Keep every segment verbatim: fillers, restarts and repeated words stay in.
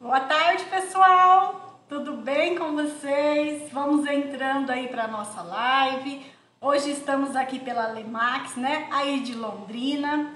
Boa tarde, pessoal! Tudo bem com vocês? Vamos entrando aí para nossa live. Hoje estamos aqui pela Lemax, né? Aí de Londrina.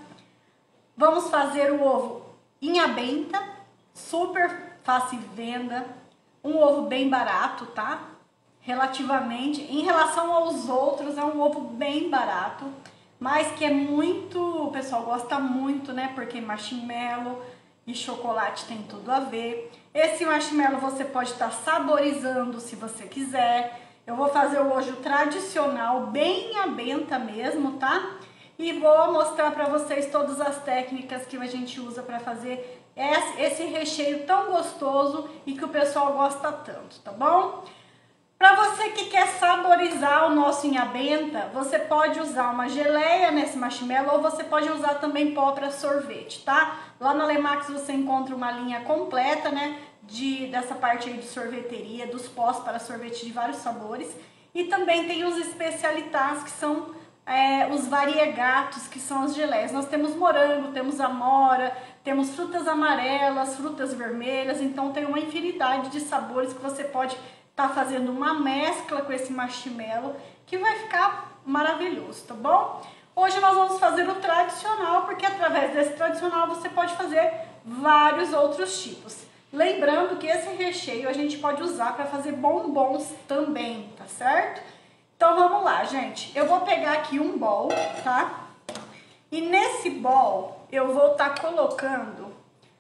Vamos fazer o ovo inhabenta, super fácil de venda. Um ovo bem barato, tá? Relativamente, em relação aos outros, é um ovo bem barato, mas que é muito, o pessoal gosta muito, né? Porque marshmallow e chocolate tem tudo a ver. Esse marshmallow você pode estar saborizando se você quiser. Eu vou fazer o hoje tradicional, bem à benta mesmo, tá? E vou mostrar para vocês todas as técnicas que a gente usa para fazer esse recheio tão gostoso e que o pessoal gosta tanto, tá bom? Para você que quer saborizar o nosso inhabenta, você pode usar uma geleia nesse marshmallow ou você pode usar também pó para sorvete, tá? Lá na Lemax você encontra uma linha completa, né, de, dessa parte aí de sorveteria, dos pós para sorvete de vários sabores. E também tem os especialitats, que são é, os variegatos, que são as geleias. Nós temos morango, temos amora, temos frutas amarelas, frutas vermelhas, então tem uma infinidade de sabores que você pode tá fazendo uma mescla com esse marshmallow que vai ficar maravilhoso, tá bom? Hoje nós vamos fazer o tradicional, porque através desse tradicional você pode fazer vários outros tipos. Lembrando que esse recheio a gente pode usar para fazer bombons também, tá certo? Então vamos lá, gente. Eu vou pegar aqui um bowl, tá? E nesse bowl eu vou estar tá colocando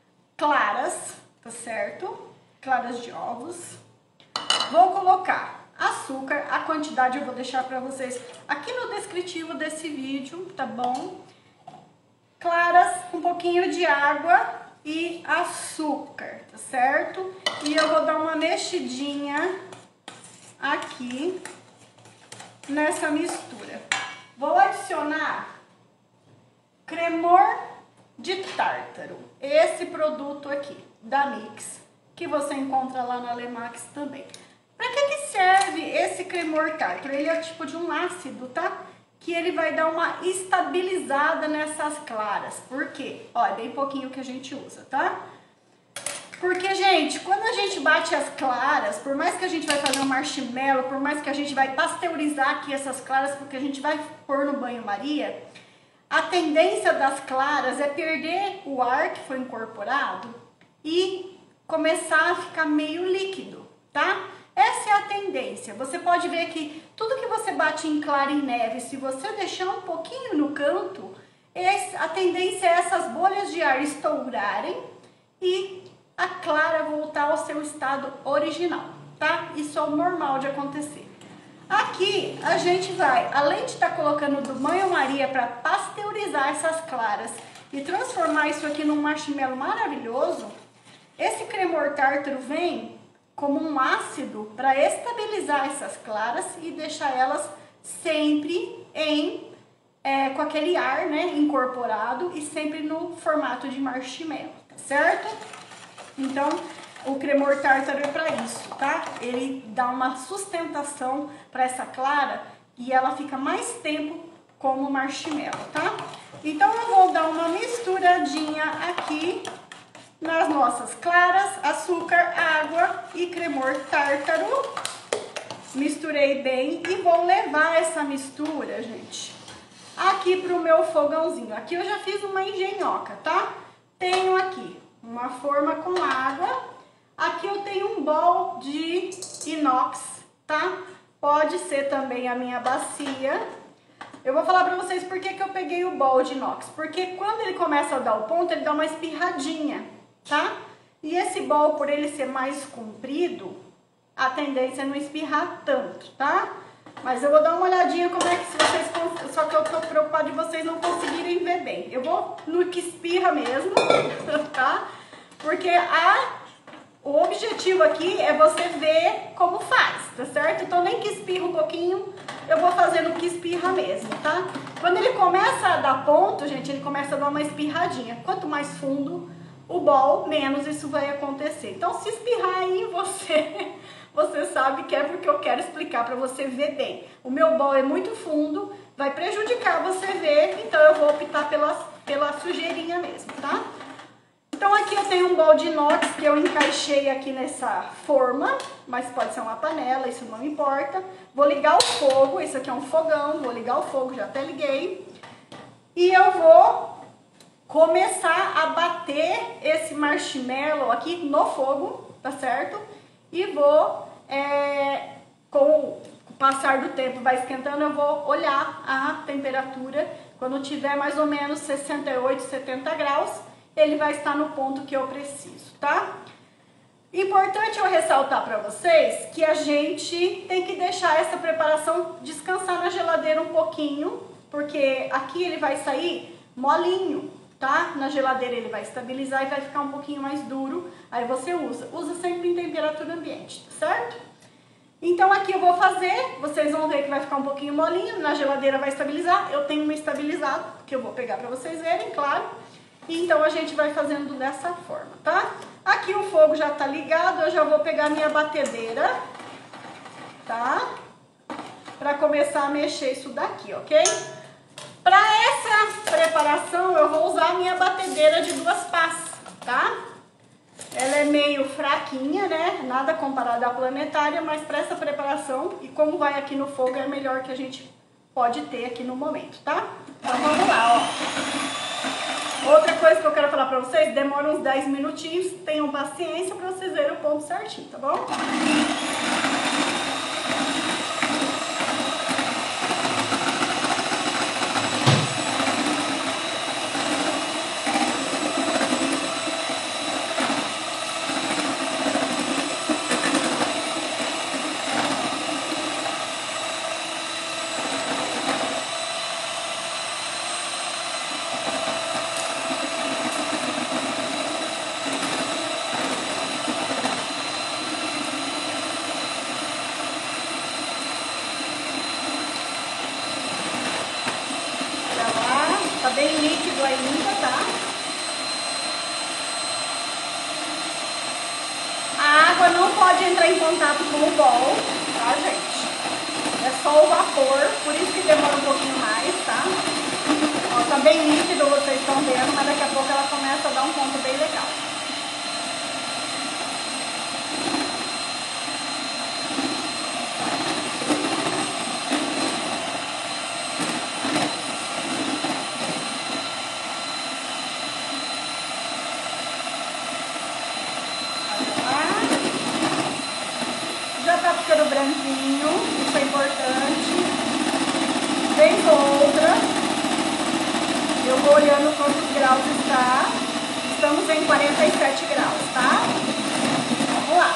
claras, tá certo? Claras de ovos. Vou colocar açúcar, a quantidade eu vou deixar para vocês aqui no descritivo desse vídeo, tá bom? Claras, um pouquinho de água e açúcar, tá certo? E eu vou dar uma mexidinha aqui nessa mistura. Vou adicionar cremor de tártaro, esse produto aqui da Mix, que você encontra lá na Lemax também. Para que que serve esse cremor tártaro? Ele é tipo de um ácido, tá? Que ele vai dar uma estabilizada nessas claras. Por quê? Ó, é bem pouquinho que a gente usa, tá? Porque, gente, quando a gente bate as claras, por mais que a gente vai fazer um marshmallow, por mais que a gente vai pasteurizar aqui essas claras, porque a gente vai pôr no banho-maria, a tendência das claras é perder o ar que foi incorporado e começar a ficar meio líquido, tá? Essa é a tendência. Você pode ver que tudo que você bate em clara em neve, se você deixar um pouquinho no canto, a tendência é essas bolhas de ar estourarem e a clara voltar ao seu estado original, tá? Isso é o normal de acontecer. Aqui a gente vai, além de estar colocando do banho-maria para pasteurizar essas claras e transformar isso aqui num marshmallow maravilhoso, esse cremor tártaro vem como um ácido para estabilizar essas claras e deixar elas sempre em é, com aquele ar, né, incorporado e sempre no formato de marshmallow, tá certo? Então, o cremor tártaro é para isso, tá? Ele dá uma sustentação para essa clara e ela fica mais tempo como marshmallow, tá? Então, eu vou dar uma misturadinha aqui nas nossas claras, açúcar, água e cremor tártaro. Misturei bem e vou levar essa mistura, gente, aqui pro meu fogãozinho. Aqui eu já fiz uma engenhoca, tá? Tenho aqui uma forma com água. Aqui eu tenho um bowl de inox, tá? Pode ser também a minha bacia. Eu vou falar pra vocês por que que eu peguei o bowl de inox. Porque quando ele começa a dar o ponto, ele dá uma espirradinha, tá? E esse bowl, por ele ser mais comprido, a tendência é não espirrar tanto, tá? Mas eu vou dar uma olhadinha como é que se vocês... Só que eu tô preocupada de vocês não conseguirem ver bem. Eu vou no que espirra mesmo, tá? Porque a... o objetivo aqui é você ver como faz, tá certo? Então nem que espirra um pouquinho, eu vou fazer no que espirra mesmo, tá? Quando ele começa a dar ponto, gente, ele começa a dar uma espirradinha. Quanto mais fundo o bowl, menos isso vai acontecer. Então se espirrar aí em você, você sabe que é porque eu quero explicar para você ver bem. O meu bowl é muito fundo, vai prejudicar você ver, então eu vou optar pela, pela sujeirinha mesmo, tá? Então aqui eu tenho um bol de inox que eu encaixei aqui nessa forma, mas pode ser uma panela, isso não importa. Vou ligar o fogo, esse aqui é um fogão, vou ligar o fogo, já até liguei. E eu vou começar a bater esse marshmallow aqui no fogo, tá certo? E vou, é, com o passar do tempo vai esquentando, eu vou olhar a temperatura. Quando tiver mais ou menos sessenta e oito, setenta graus, ele vai estar no ponto que eu preciso, tá? Importante eu ressaltar para vocês que a gente tem que deixar essa preparação descansar na geladeira um pouquinho, porque aqui ele vai sair molinho, tá? Na geladeira ele vai estabilizar e vai ficar um pouquinho mais duro, aí você usa. Usa sempre em temperatura ambiente, tá certo? Então aqui eu vou fazer, vocês vão ver que vai ficar um pouquinho molinho, na geladeira vai estabilizar, eu tenho um estabilizado, que eu vou pegar para vocês verem, claro. E então a gente vai fazendo dessa forma, tá? Aqui o fogo já tá ligado, eu já vou pegar minha batedeira, tá? Para começar a mexer isso daqui, ok? Para essa preparação eu vou usar a minha batedeira de duas pás, tá? Ela é meio fraquinha, né? Nada comparado à planetária, mas para essa preparação, e como vai aqui no fogo, é melhor que a gente pode ter aqui no momento, tá? Então vamos lá, ó. Outra coisa que eu quero falar pra vocês, demora uns dez minutinhos, tenham paciência pra vocês verem o ponto certinho, tá bom? Tá bem líquido ainda, tá? A água não pode entrar em contato com o bol, tá, gente? É só o vapor, por isso que demora um pouquinho mais, tá? Ó, tá bem líquido, vocês estão vendo, mas daqui a pouco ela começa a dar um ponto bem legal. Ficando branquinho, isso é importante. Vem outra. Eu vou olhando quantos graus está. Estamos em quarenta e sete graus, tá? Vamos lá.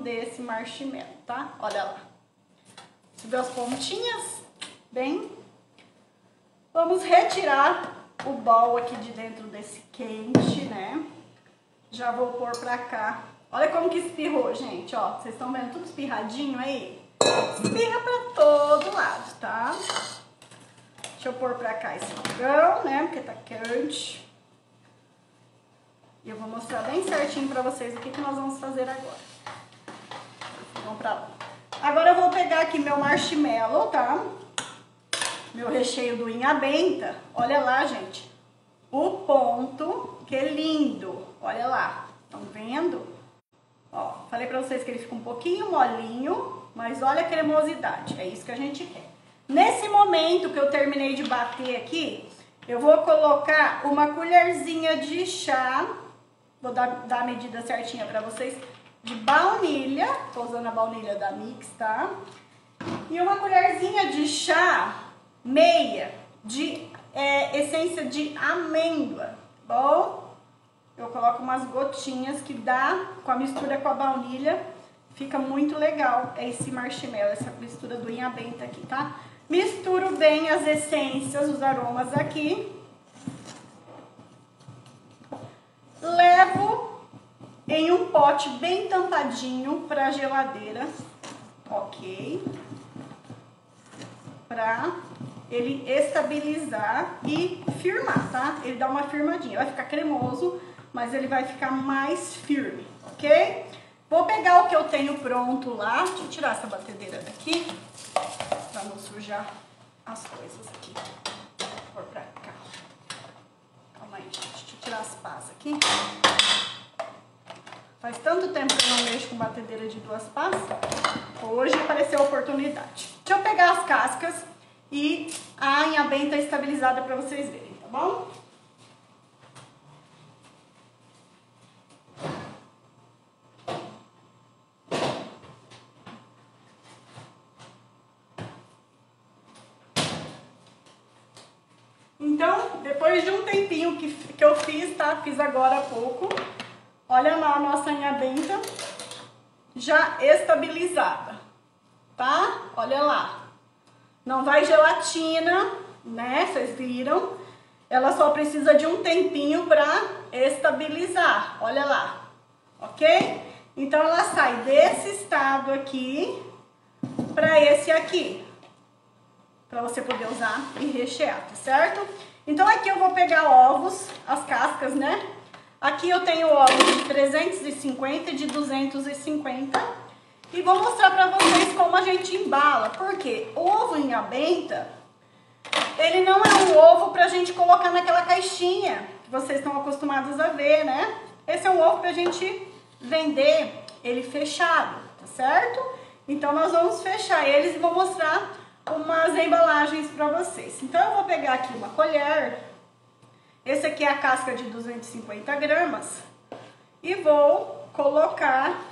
desse marshmallow, tá? Olha lá. Você viu as pontinhas? Bem, vamos retirar o bol aqui de dentro desse quente, né? Já vou pôr pra cá. Olha como que espirrou, gente, ó. Vocês estão vendo tudo espirradinho aí? Espirra pra todo lado, tá? Deixa eu pôr pra cá esse fogão, né? Porque tá quente. E eu vou mostrar bem certinho pra vocês o que, que nós vamos fazer agora. Vamos pra lá. Agora eu vou pegar aqui meu marshmallow, tá? Meu recheio do Inha Benta. Olha lá, gente. O ponto, que lindo. Olha lá. Estão vendo? Ó, falei pra vocês que ele fica um pouquinho molinho, mas olha a cremosidade. É isso que a gente quer. Nesse momento que eu terminei de bater aqui, eu vou colocar uma colherzinha de chá. Vou dar, dar a medida certinha pra vocês. De baunilha. Tô usando a baunilha da Mix, tá? E uma colherzinha de chá meia de é, essência de amêndoa, bom? Eu coloco umas gotinhas que dá, com a mistura com a baunilha, fica muito legal esse marshmallow, essa mistura do Inha Benta aqui, tá? Misturo bem as essências, os aromas aqui. Levo em um pote bem tampadinho pra geladeira, ok? Pra ele estabilizar e firmar, tá? Ele dá uma firmadinha, vai ficar cremoso, mas ele vai ficar mais firme, ok? Vou pegar o que eu tenho pronto lá, deixa eu tirar essa batedeira daqui, pra não sujar as coisas aqui. Vou pôr pra cá. Calma aí, gente, deixa eu tirar as pás aqui. Faz tanto tempo que eu não mexo com batedeira de duas pás, hoje apareceu a oportunidade. Deixa eu pegar as cascas e a Inha Benta estabilizada para vocês verem, tá bom? Então, depois de um tempinho que, que eu fiz, tá? Fiz agora há pouco. Olha lá a nossa Inha Benta já estabilizada, tá? Olha lá. Não vai gelatina, né? Vocês viram? Ela só precisa de um tempinho pra estabilizar. Olha lá, ok? Então ela sai desse estado aqui pra esse aqui, pra você poder usar e rechear, tá certo? Então aqui eu vou pegar ovos, as cascas, né? Aqui eu tenho ovos de trezentos e cinquenta e de duzentos e cinquenta. E vou mostrar pra vocês como a gente embala. Porque o ovo Inha Benta, ele não é um ovo pra gente colocar naquela caixinha que vocês estão acostumados a ver, né? Esse é um ovo pra gente vender ele fechado, tá certo? Então nós vamos fechar eles e vou mostrar umas embalagens pra vocês. Então eu vou pegar aqui uma colher. Esse aqui é a casca de duzentos e cinquenta gramas. E vou colocar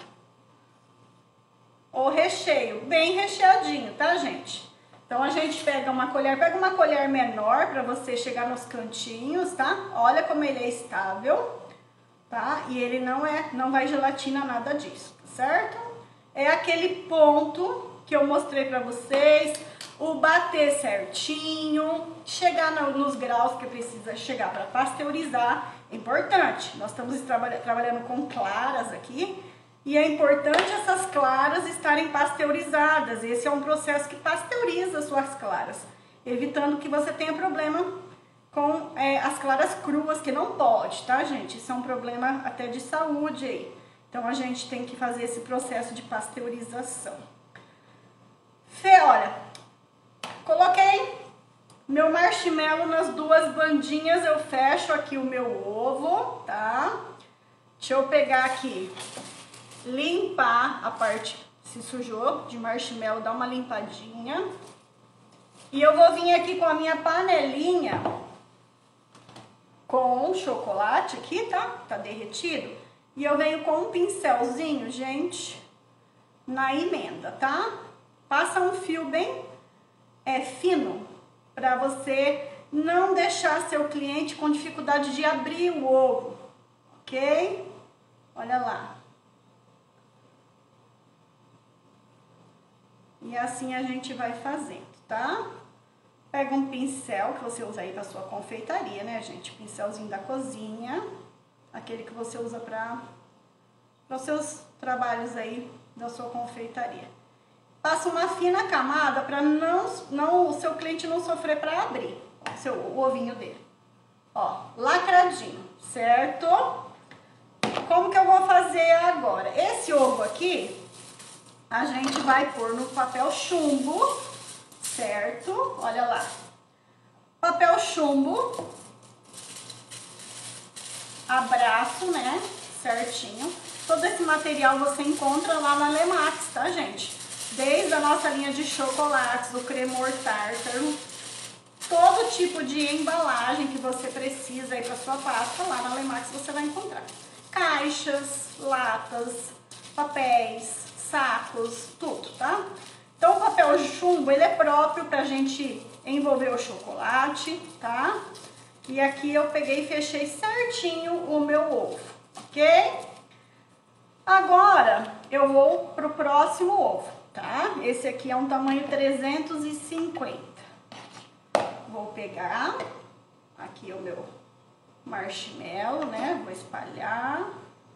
o recheio, bem recheadinho, tá, gente? Então a gente pega uma colher, pega uma colher menor pra você chegar nos cantinhos, tá? Olha como ele é estável, tá? E ele não é, não vai gelatina nada disso, certo? É aquele ponto que eu mostrei pra vocês, o bater certinho, chegar no, nos graus que precisa chegar para pasteurizar, é importante. Nós estamos trabalha, trabalhando com claras aqui e é importante essas claras estarem pasteurizadas. Esse é um processo que pasteuriza suas claras, evitando que você tenha problema com é, as claras cruas, que não pode, tá, gente? Isso é um problema até de saúde aí. Então a gente tem que fazer esse processo de pasteurização. Fê, olha, coloquei meu marshmallow nas duas bandinhas, eu fecho aqui o meu ovo, tá? Deixa eu pegar aqui, limpar a parte que se sujou de marshmallow, dar uma limpadinha. E eu vou vir aqui com a minha panelinha com chocolate aqui, tá? Tá derretido. E eu venho com um pincelzinho, gente, na emenda, tá? Passa um fio bem é, fino, pra você não deixar seu cliente com dificuldade de abrir o ovo, ok? Olha lá. E assim a gente vai fazendo, tá? Pega um pincel que você usa aí pra sua confeitaria, né, gente? Pincelzinho da cozinha, aquele que você usa para os seus trabalhos aí da sua confeitaria. Passa uma fina camada para não, não, o seu cliente não sofrer para abrir o, seu, o ovinho dele. Ó, lacradinho, certo? Como que eu vou fazer agora? Esse ovo aqui, a gente vai pôr no papel chumbo, certo? Olha lá. Papel chumbo, abraço, né? Certinho. Todo esse material você encontra lá na Lemax, tá, gente? Desde a nossa linha de chocolates, o cremor tártaro, todo tipo de embalagem que você precisa aí para sua pasta, lá na Lemax você vai encontrar. Caixas, latas, papéis, sacos, tudo, tá? Então o papel chumbo, ele é próprio pra gente envolver o chocolate, tá? E aqui eu peguei e fechei certinho o meu ovo, ok? Agora eu vou pro próximo ovo, tá? Esse aqui é um tamanho trezentos e cinquenta. Vou pegar aqui o meu marshmallow, né? Vou espalhar.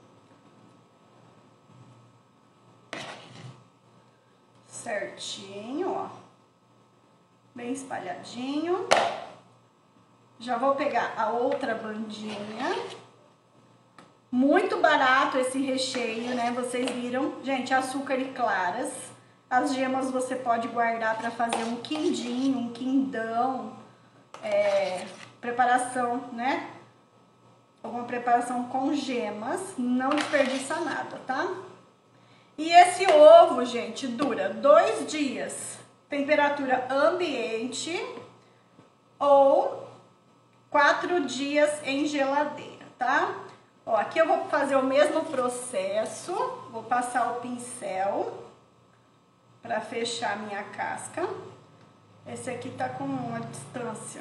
Certinho, ó. Bem espalhadinho. Já vou pegar a outra bandinha. Muito barato esse recheio, né? Vocês viram? Gente, açúcar e claras. As gemas você pode guardar para fazer um quindim, um quindão. É, preparação, né? Alguma preparação com gemas. Não desperdiça nada, tá? E esse ovo, gente, dura dois dias. Temperatura ambiente ou quatro dias em geladeira, tá? Ó, aqui eu vou fazer o mesmo processo. Vou passar o pincel para fechar a minha casca. Esse aqui tá com uma distância.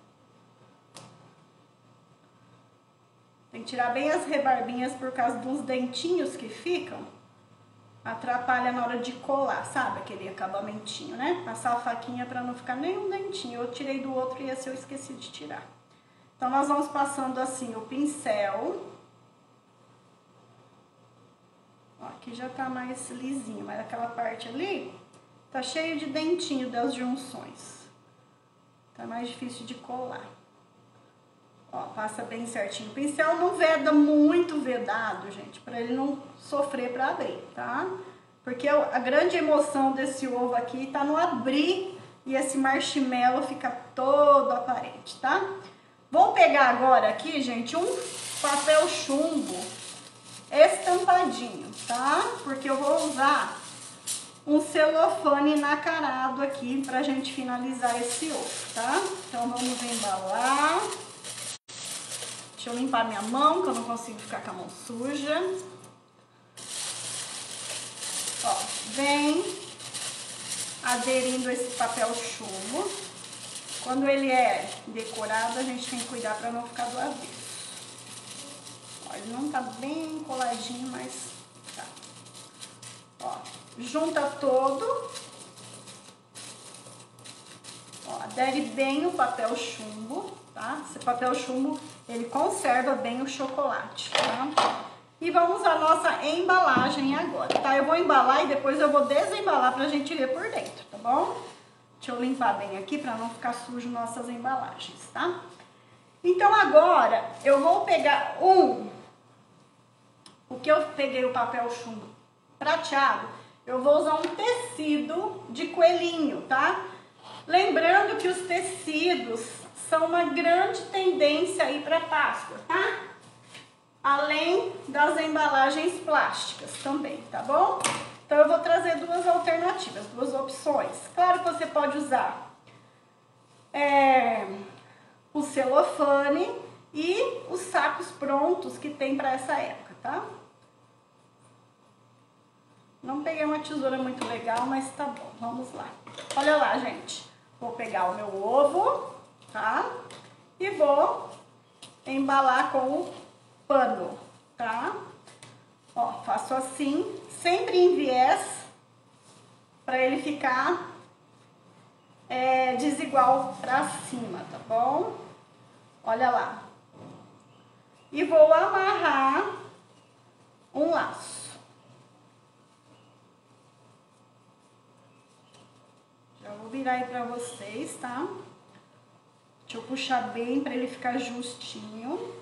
Tem que tirar bem as rebarbinhas por causa dos dentinhos que ficam. Atrapalha na hora de colar, sabe? Aquele acabamentinho, né? Passar a faquinha para não ficar nenhum dentinho. Eu tirei do outro e esse eu esqueci de tirar. Então, nós vamos passando assim o pincel. Ó, aqui já tá mais lisinho, mas aquela parte ali tá cheio de dentinho das junções. Tá mais difícil de colar. Ó, passa bem certinho. O pincel não veda muito vedado, gente, pra ele não sofrer pra abrir, tá? Porque a grande emoção desse ovo aqui tá no abrir e esse marshmallow fica todo aparente, tá? Vou pegar agora aqui, gente, um papel chumbo estampadinho, tá? Porque eu vou usar um celofane nacarado aqui pra gente finalizar esse ovo, tá? Então vamos embalar. Deixa eu limpar minha mão, que eu não consigo ficar com a mão suja. Ó, vem aderindo esse papel chumbo. Quando ele é decorado, a gente tem que cuidar para não ficar do avesso. Ó, ele não tá bem coladinho, mas tá. Ó, junta todo. Ó, adere bem o papel chumbo, tá? Esse papel chumbo, ele conserva bem o chocolate, tá? E vamos à nossa embalagem agora, tá? Eu vou embalar e depois eu vou desembalar pra gente ver por dentro, tá bom? Deixa eu limpar bem aqui pra não ficar sujo nossas embalagens, tá? Então agora eu vou pegar um... O que eu peguei o papel chumbo prateado, eu vou usar um tecido de coelhinho, tá? Lembrando que os tecidos são uma grande tendência aí para Páscoa, tá? Além das embalagens plásticas também, tá bom? Então eu vou trazer duas alternativas, duas opções. Claro que você pode usar é, o celofane e os sacos prontos que tem para essa época, tá? Não peguei uma tesoura muito legal, mas tá bom, vamos lá. Olha lá, gente. Vou pegar o meu ovo, tá? E vou embalar com o pano, tá? Ó, faço assim, sempre em viés para ele ficar é, desigual para cima, tá bom? Olha lá. E vou amarrar um laço. Já vou virar aí pra vocês, tá? Deixa eu puxar bem pra ele ficar justinho.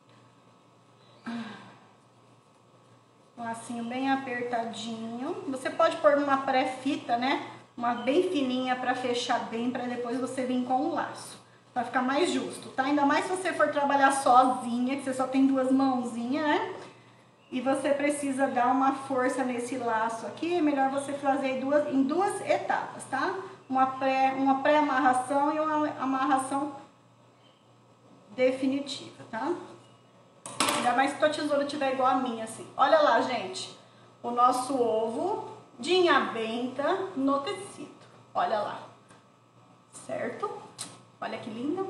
Um lacinho bem apertadinho. Você pode pôr numa pré-fita, né? Uma bem fininha pra fechar bem, pra depois você vir com o laço. Pra ficar mais justo, tá? Ainda mais se você for trabalhar sozinha, que você só tem duas mãozinhas, né? E você precisa dar uma força nesse laço aqui, é melhor você fazer duas, em duas etapas, tá? Uma pré, uma pré-amarração e uma amarração definitiva, tá? Ainda mais que a tesoura tiver igual a minha, assim. Olha lá, gente, o nosso ovo de inhabenta no tecido. Olha lá, certo? Olha que lindo.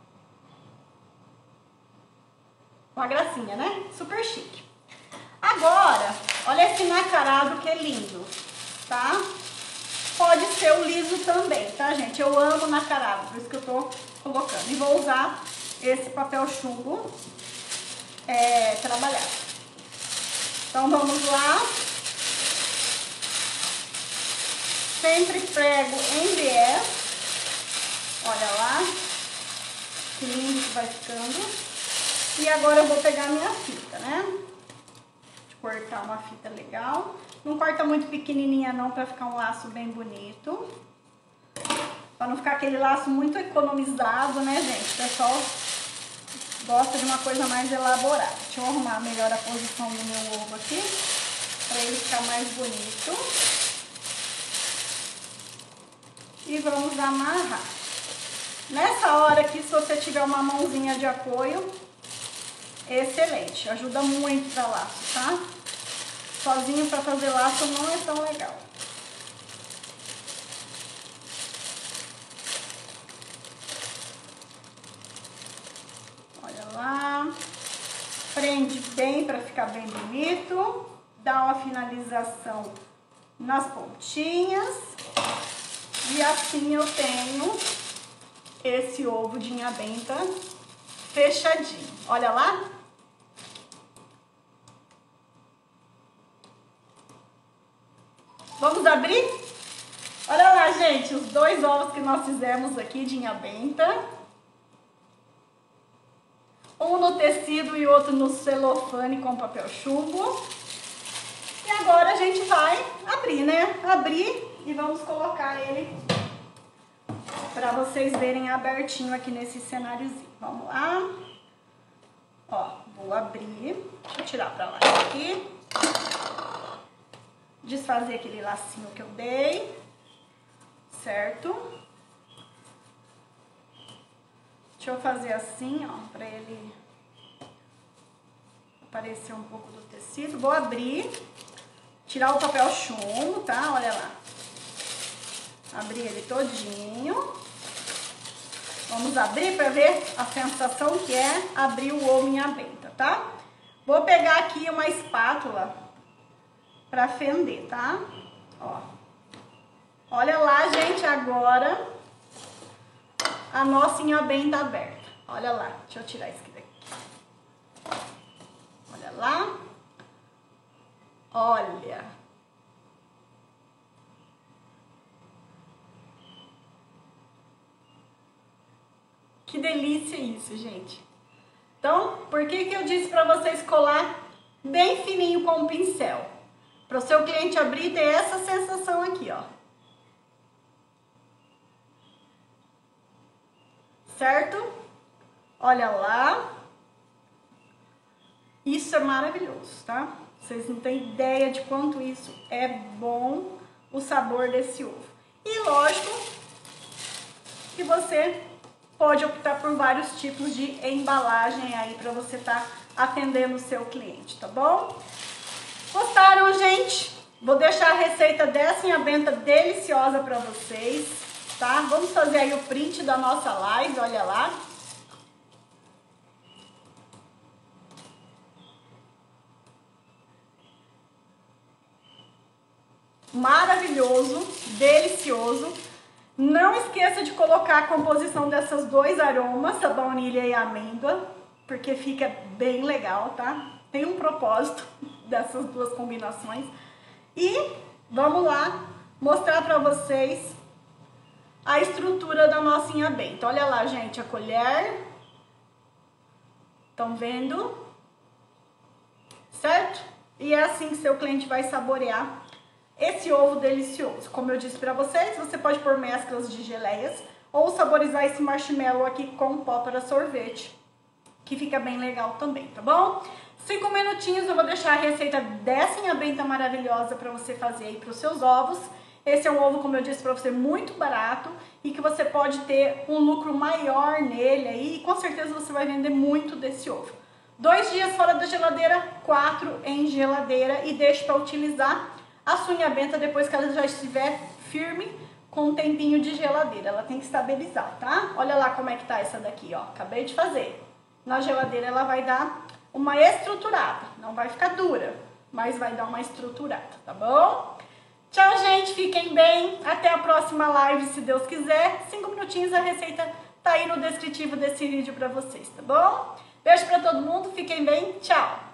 Uma gracinha, né? Super chique. Agora, olha esse nacarado que é lindo, tá? Pode ser o liso também, tá, gente? Eu amo nacarado, por isso que eu tô colocando. E vou usar esse papel chumbo é, trabalhado. Então, vamos lá. Sempre prego em viés. Olha lá, que lindo que vai ficando. E agora eu vou pegar minha fita, né? Vou cortar uma fita legal. Não corta muito pequenininha não, pra ficar um laço bem bonito. Pra não ficar aquele laço muito economizado, né, gente? O pessoal gosta de uma coisa mais elaborada. Deixa eu arrumar melhor a posição do meu ovo aqui, pra ele ficar mais bonito. E vamos amarrar. Nessa hora aqui, se você tiver uma mãozinha de apoio, excelente, ajuda muito pra laço, tá? Sozinho pra fazer laço não é tão legal. Olha lá, prende bem pra ficar bem bonito, dá uma finalização nas pontinhas e assim eu tenho esse ovo de inhabenta fechadinho. Olha lá. Vamos abrir? Olha lá, gente, os dois ovos que nós fizemos aqui de inhabenta. Um no tecido e outro no celofane com papel chumbo. E agora a gente vai abrir, né? Abrir e vamos colocar ele para vocês verem abertinho aqui nesse cenáriozinho. Vamos lá. Ó, vou abrir. Deixa eu tirar pra lá aqui. Desfazer aquele lacinho que eu dei. Certo? Deixa eu fazer assim, ó, pra ele aparecer um pouco do tecido. Vou abrir. Tirar o papel chumbo, tá? Olha lá. Abrir ele todinho. Vamos abrir para ver a sensação que é abrir o ovo em abenta, tá? Vou pegar aqui uma espátula para fender, tá? Ó. Olha lá, gente, agora a nossa inhabenta aberta. Olha lá, deixa eu tirar isso aqui daqui. Olha lá. Olha. Que delícia isso, gente. Então, por que que eu disse para vocês colar bem fininho com o pincel? Para o seu cliente abrir e ter essa sensação aqui, ó. Certo? Olha lá. Isso é maravilhoso, tá? Vocês não têm ideia de quanto isso é bom, o sabor desse ovo. E lógico que você pode optar por vários tipos de embalagem aí para você estar tá atendendo o seu cliente, tá bom? Gostaram, gente? Vou deixar a receita dessa inhabenta deliciosa para vocês, tá? Vamos fazer aí o print da nossa live, olha lá. maravilhoso, delicioso. Não esqueça de colocar a composição dessas dois aromas, a baunilha e a amêndoa, porque fica bem legal, tá? Tem um propósito dessas duas combinações. E vamos lá mostrar pra vocês a estrutura da nossa inha benta. Olha lá, gente, a colher. Estão vendo? Certo? E é assim que seu cliente vai saborear esse ovo delicioso. Como eu disse pra vocês, você pode pôr mesclas de geleias ou saborizar esse marshmallow aqui com pó para sorvete, que fica bem legal também, tá bom? Cinco minutinhos eu vou deixar a receita dessa inha benta maravilhosa pra você fazer aí pros seus ovos. Esse é um ovo, como eu disse pra você, muito barato e que você pode ter um lucro maior nele aí, e com certeza você vai vender muito desse ovo. Dois dias fora da geladeira, quatro em geladeira, e deixe para utilizar a sua inha benta depois que ela já estiver firme, com um tempinho de geladeira. Ela tem que estabilizar, tá? Olha lá como é que tá essa daqui, ó. Acabei de fazer. Na geladeira ela vai dar uma estruturada. Não vai ficar dura, mas vai dar uma estruturada, tá bom? Tchau, gente. Fiquem bem. Até a próxima live, se Deus quiser. Cinco minutinhos, a receita tá aí no descritivo desse vídeo pra vocês, tá bom? Beijo pra todo mundo. Fiquem bem. Tchau.